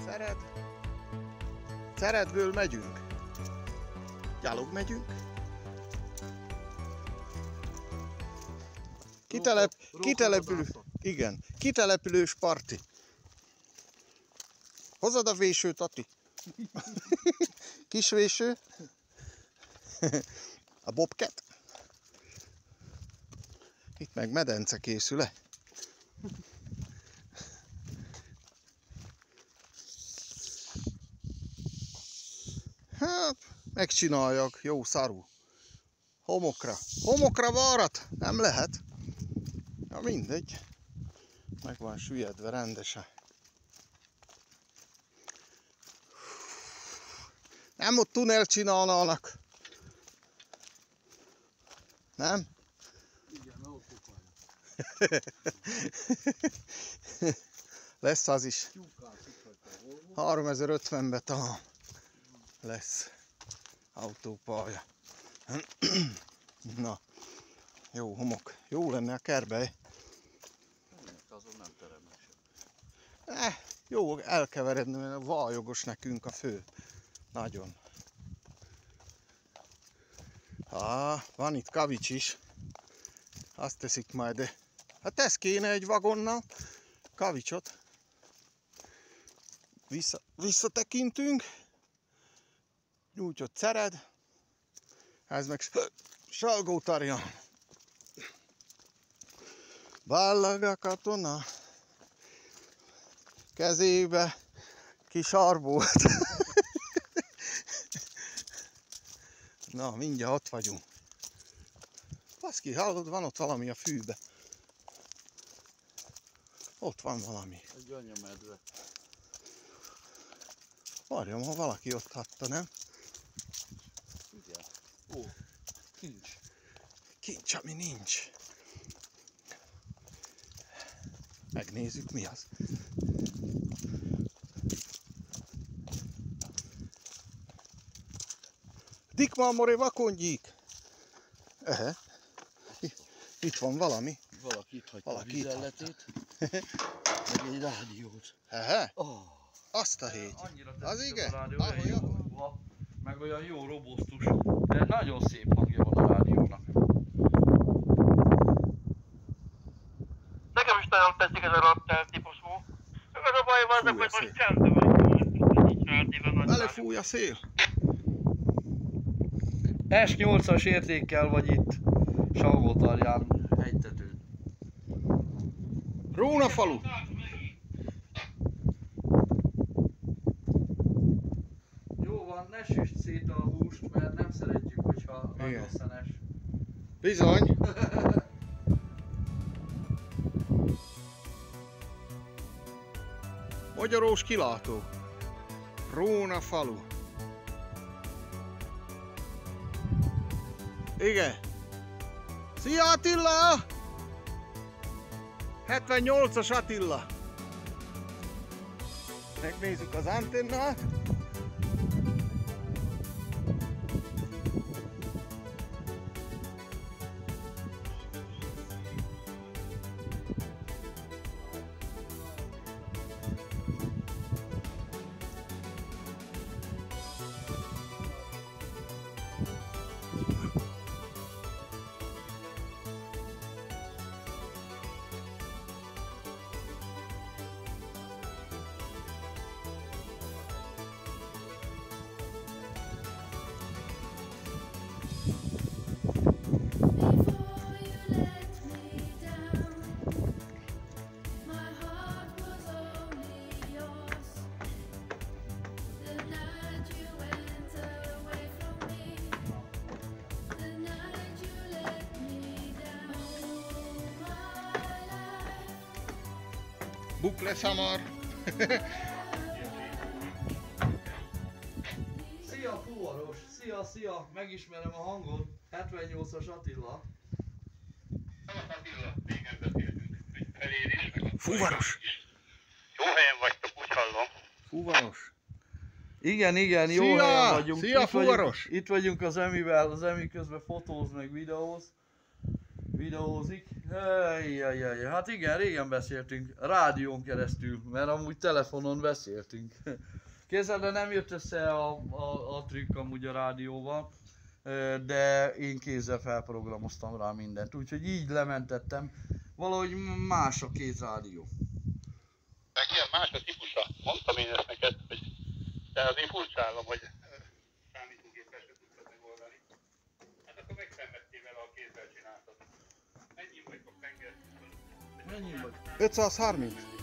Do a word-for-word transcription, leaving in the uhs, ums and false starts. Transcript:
Szered. Szeredből megyünk. Gyalog megyünk. Kitelep, kitelepülő, igen, kitelepülős parti. Hozod a vésőt, Ati? Kis véső. A bobcat. Itt meg medence készül-e? Hát, megcsináljak, jó szarú. Homokra. Homokra varrat? Nem lehet. Na mindegy. Meg van süllyedve rendesen. Nem ott tunnel csinálnának. Nem? Igen, ott Lesz az is. háromezer-ötvenbe talán lesz autópálya. Na, jó homok. Jó lenne a kerbe. Azon nem teremnek sem. Eh, jó elkeveredni, mert vályogos nekünk a fő. Nagyon. Ah, van itt kavics is. Azt teszik majd, de hát ez kéne egy vagonnal. Kavicsot. Vissza, visszatekintünk. Nyújtott Szered. Ez meg Salgótarján. Ballag a katona. Kezébe kis arbót. Na, mindjárt ott vagyunk. Baszki, hallod, van ott valami a fűbe. Ott van valami. Egy anyamedve. Várjam, ha valaki ott hagyta, nem? Igen. Ó, kincs. Kincs, ami nincs. Megnézzük, mi az. Dikmamoré vakongyík. Ehe. Itt van valami. Valaki itt hagyta Valaki a vizelletét. Meg egy rádiót. Ehe. Oh. Azt a hét. Az igen? Ahogy, ahogy. Meg olyan jó robusztus. De nagyon szép hangja van a rádiónak. Nekem is nagyon tetszik ez a rattel típusú. Csak az a baj van, hogy most szél. csendben van, nincs rádióban nagy. Belefúj a szél. es nyolcas értékkel vagy itt Salgótarján hegytetőn. Róna falu. Jó van, ne süsd szét a húst, mert nem szeretjük, hogyha nagyon Igen. szenes. Bizony. Magyarós kilátó. Róna falu. Igen. Szia Attila! hetvennyolcas Attila. Megnézzük az antennát. Bukle szamar. Szia fuvaros! Szia, szia! Megismerem a hangot. hetvennyolcas Attila. Attila, régen beszéltünk, hogy felér is, meg a Fuvaros. jó helyen vagytok, úgy hallom. Fuvaros. Igen, igen, jó Szia! helyen vagyunk. Szia, itt fuvaros! Vagyunk, itt vagyunk az Emivel, az Emi közben fotóz meg videóz. Videózik. Jajjajjaj, hát igen, régen beszéltünk, rádión keresztül, mert amúgy telefonon beszéltünk. Képzeld, de nem jött össze a, a, a trükk amúgy a rádióval, ö, de én kézzel felprogramoztam rá mindent, úgyhogy így lementettem. Valahogy más a két rádió. Meg ilyen más a típusa. Mondtam én ezt neked, hogy de azért furcsálom, hogy számítógéppel se tudtad megoldani. Hát akkor megszenvedtél vele, a kézzel csináltad. Mennyi vagy a penger? Mennyi vagy? ötszázharminc.